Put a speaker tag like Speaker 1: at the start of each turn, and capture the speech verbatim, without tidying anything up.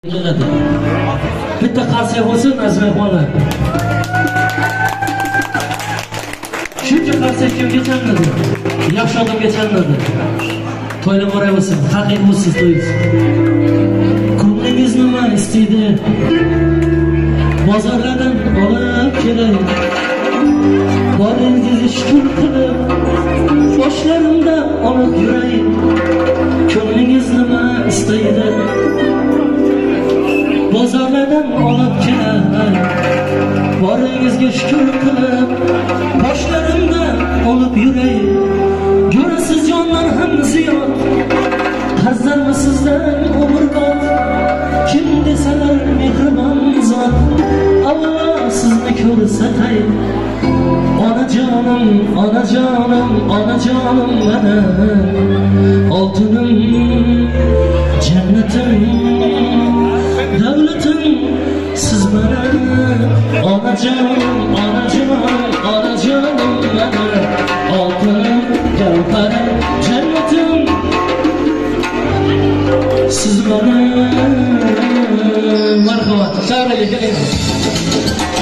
Speaker 1: Bitta qarsak bo'lsin Nazmixonlar. Shuncha qarsak kimga chanadi? Yaxshi odamga chanadi. To'ylar boraversin, haqiqiy bo'lsiz to'yingiz. Ko'nglingiz nima istaydi? Bozorlardan olib kelay. Boringizga shukr qilib, boshlarimda olib yuray. Ko'nglingiz nima istaydi? Bozorlardan olib kelay. Boringizga shukr qilib, boshlarimda olib yuray. Ko'rasiz jonlar ham ziyod, qarzlarmi sizdan umrbod. Kim desalar mehribon zot, Alloh sizni ko'rsatay. Onajonim, onajonim, onajonim mana oltinim, jannatim, davlatim siz mana. Onajonim, onajonim, onajonim mana oltinim, gavharim, jannatim siz mana. Marhamat, shahraga keling.